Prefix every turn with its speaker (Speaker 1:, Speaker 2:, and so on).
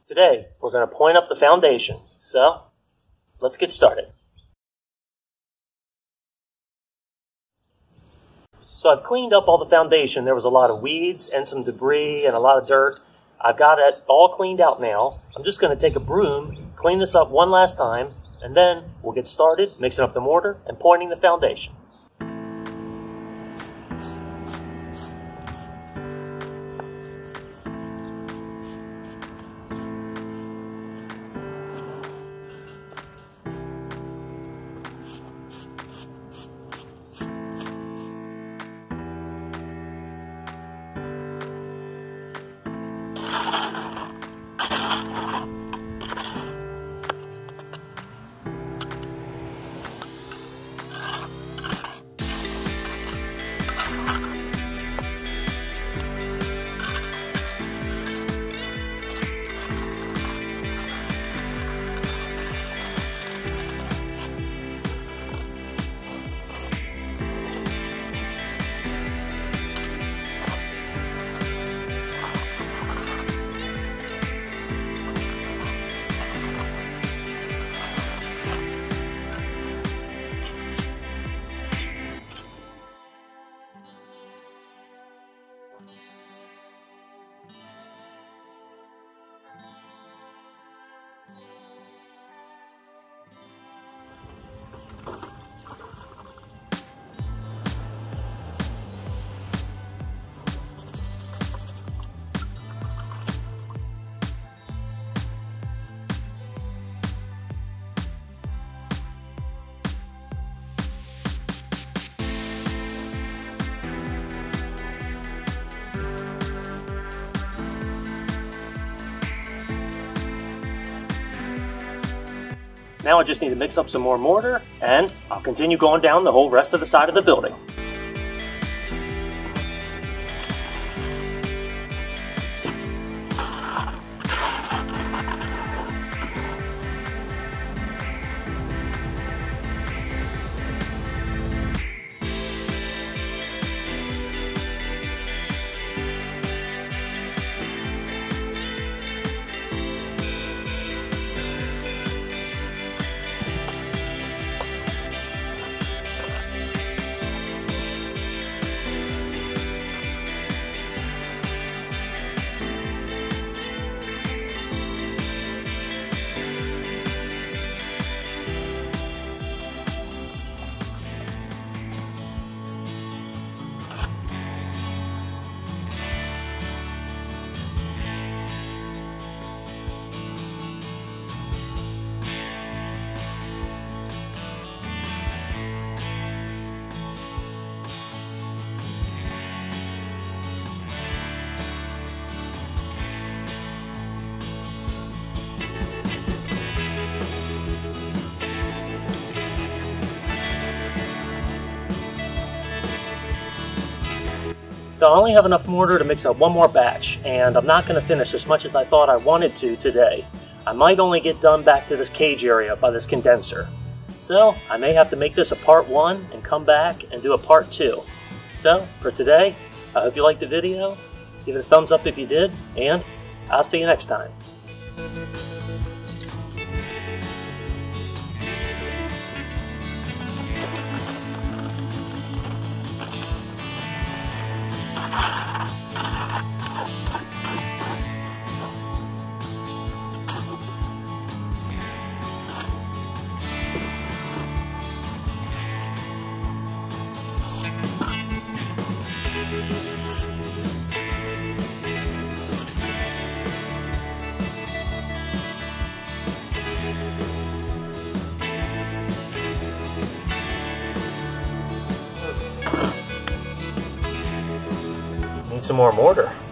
Speaker 1: Today, we're going to point up the foundation. So, let's get started. So I've cleaned up all the foundation. There was a lot of weeds and some debris and a lot of dirt. I've got it all cleaned out now. I'm just going to take a broom, clean this up one last time, and then we'll get started mixing up the mortar and pointing the foundation. Now I just need to mix up some more mortar, and I'll continue going down the whole rest of the side of the building. So I only have enough mortar to mix up one more batch, and I'm not going to finish as much as I thought I wanted to today. I might only get done back to this cage area by this condenser. So I may have to make this a part 1 and come back and do a part 2. So for today, I hope you liked the video. Give it a thumbs up if you did, and I'll see you next time. Need some more mortar.